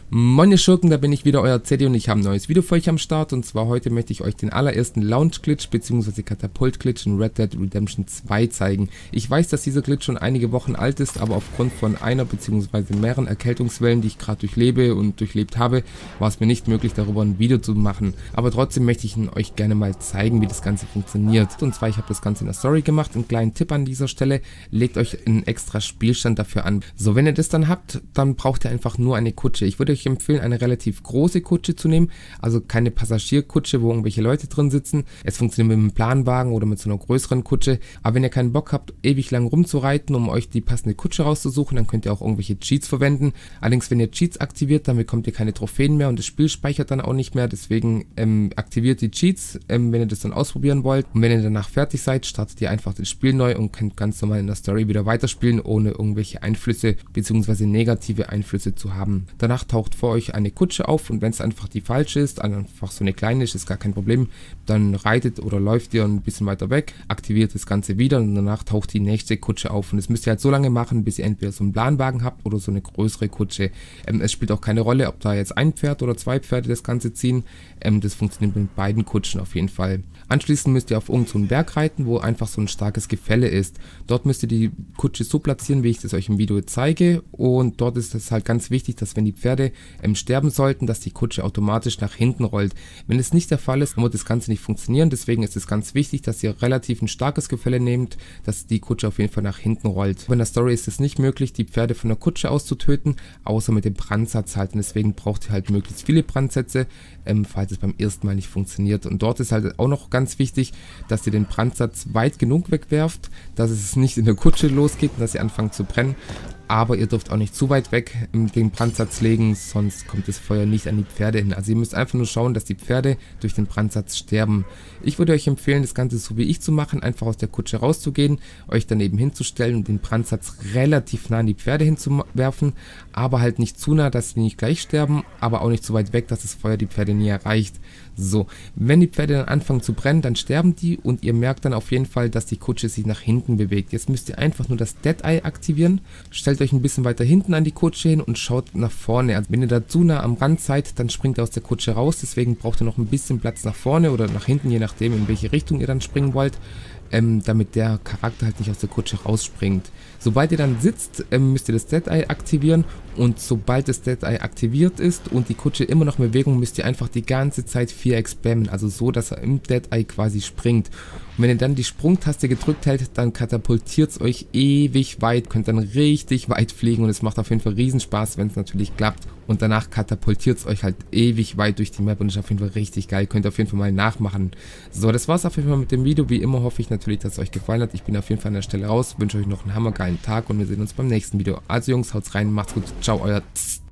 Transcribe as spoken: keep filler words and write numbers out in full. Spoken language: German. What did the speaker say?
Moin ihr Schurken, da bin ich wieder, euer Zeddy, und ich habe ein neues Video für euch am Start. Und zwar heute möchte ich euch den allerersten Launch-Glitch bzw. Katapult-Glitch in Red Dead Redemption zwei zeigen. Ich weiß, dass dieser Glitch schon einige Wochen alt ist, aber aufgrund von einer bzw. mehreren Erkältungswellen, die ich gerade durchlebe und durchlebt habe, war es mir nicht möglich, darüber ein Video zu machen. Aber trotzdem möchte ich ihn euch gerne mal zeigen, wie das Ganze funktioniert. Und zwar, ich habe das Ganze in der Story gemacht. Einen kleinen Tipp an dieser Stelle: legt euch einen extra Spielstand dafür an. So, wenn ihr das dann habt, dann braucht ihr einfach nur eine Kutsche. Ich würde euch empfehlen, eine relativ große Kutsche zu nehmen, also keine Passagierkutsche, wo irgendwelche Leute drin sitzen. Es funktioniert mit einem Planwagen oder mit so einer größeren Kutsche, aber wenn ihr keinen Bock habt, ewig lang rumzureiten, um euch die passende Kutsche rauszusuchen, dann könnt ihr auch irgendwelche Cheats verwenden. Allerdings, wenn ihr Cheats aktiviert, dann bekommt ihr keine Trophäen mehr und das Spiel speichert dann auch nicht mehr, deswegen ähm, aktiviert die Cheats, ähm, wenn ihr das dann ausprobieren wollt, und wenn ihr danach fertig seid, startet ihr einfach das Spiel neu und könnt ganz normal in der Story wieder weiterspielen, ohne irgendwelche Einflüsse bzw. negative Einflüsse zu haben. Danach taucht vor euch eine Kutsche auf, und wenn es einfach die falsche ist, einfach so eine kleine ist, ist gar kein Problem, dann reitet oder läuft ihr ein bisschen weiter weg, aktiviert das Ganze wieder und danach taucht die nächste Kutsche auf, und das müsst ihr halt so lange machen, bis ihr entweder so einen Planwagen habt oder so eine größere Kutsche. Ähm, es spielt auch keine Rolle, ob da jetzt ein Pferd oder zwei Pferde das Ganze ziehen, ähm, das funktioniert mit beiden Kutschen auf jeden Fall. Anschließend müsst ihr auf irgendeinen so einen Berg reiten, wo einfach so ein starkes Gefälle ist. Dort müsst ihr die Kutsche so platzieren, wie ich das euch im Video zeige, und dort ist es halt ganz wichtig, dass wenn die Pferde ähm, sterben sollten, dass die Kutsche automatisch nach hinten rollt. Wenn es nicht der Fall ist, dann wird das Ganze nicht funktionieren, deswegen ist es ganz wichtig, dass ihr relativ ein starkes Gefälle nehmt, dass die Kutsche auf jeden Fall nach hinten rollt. Aber in der Story ist es nicht möglich, die Pferde von der Kutsche aus zu töten, außer mit dem Brandsatz halt, und deswegen braucht ihr halt möglichst viele Brandsätze, ähm, falls es beim ersten Mal nicht funktioniert. Und dort ist halt auch noch ganz wichtig, dass ihr den Brandsatz weit genug wegwerft, dass es nicht in der Kutsche losgeht und dass sie anfangen zu brennen. Aber ihr dürft auch nicht zu weit weg den Brandsatz legen, sonst kommt das Feuer nicht an die Pferde hin. Also ihr müsst einfach nur schauen, dass die Pferde durch den Brandsatz sterben. Ich würde euch empfehlen, das Ganze so wie ich zu machen, einfach aus der Kutsche rauszugehen, euch daneben hinzustellen und den Brandsatz relativ nah an die Pferde hinzuwerfen, aber halt nicht zu nah, dass sie nicht gleich sterben, aber auch nicht zu weit weg, dass das Feuer die Pferde nie erreicht. So, wenn die Pferde dann anfangen zu brennen, dann sterben die, und ihr merkt dann auf jeden Fall, dass die Kutsche sich nach hinten bewegt. Jetzt müsst ihr einfach nur das Dead Eye aktivieren, stellt euch ein bisschen weiter hinten an die Kutsche hin und schaut nach vorne. Also wenn ihr da zu nah am Rand seid, dann springt ihr aus der Kutsche raus, deswegen braucht ihr noch ein bisschen Platz nach vorne oder nach hinten, je nachdem in welche Richtung ihr dann springen wollt. Ähm, damit der Charakter halt nicht aus der Kutsche rausspringt. Sobald ihr dann sitzt, ähm, müsst ihr das Dead Eye aktivieren, und sobald das Dead Eye aktiviert ist und die Kutsche immer noch in Bewegung, müsst ihr einfach die ganze Zeit Viereck spammen, also so, dass er im Dead Eye quasi springt. Und wenn ihr dann die Sprungtaste gedrückt hält, dann katapultiert es euch ewig weit, könnt dann richtig weit fliegen, und es macht auf jeden Fall riesen Spaß, wenn es natürlich klappt. Und danach katapultiert es euch halt ewig weit durch die Map und ist auf jeden Fall richtig geil. Könnt ihr auf jeden Fall mal nachmachen. So, das war's auf jeden Fall mit dem Video. Wie immer hoffe ich natürlich, dass es euch gefallen hat. Ich bin auf jeden Fall an der Stelle raus. Wünsche euch noch einen hammergeilen Tag, und wir sehen uns beim nächsten Video. Also Jungs, haut's rein, macht's gut. Ciao, euer Z